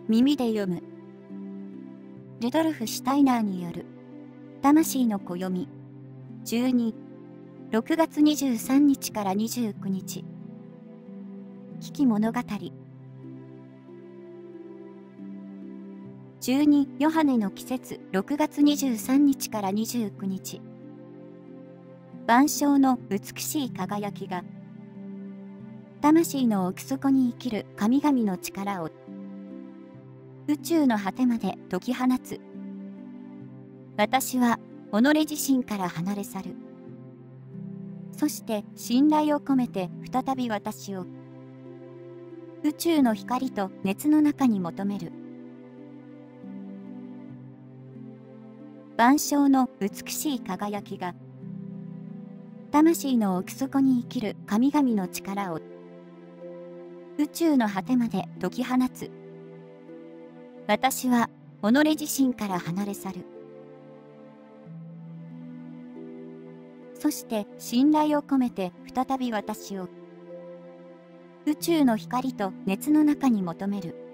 耳で読む。ルドルフ・シュタイナーによる魂の暦12、6月23日から29日。危機物語。12ヨハネの季節6月23日から29日。万象の美しい輝きが魂の奥底に生きる神々の力を宇宙の果てまで解き放つ。私は己自身から離れ去る。そして信頼を込めて再び私を宇宙の光と熱の中に求める。万象の美しい輝きが魂の奥底に生きる神々の力を宇宙の果てまで解き放つ。私は己自身から離れ去る。そして信頼を込めて再び私を宇宙の光と熱の中に求める。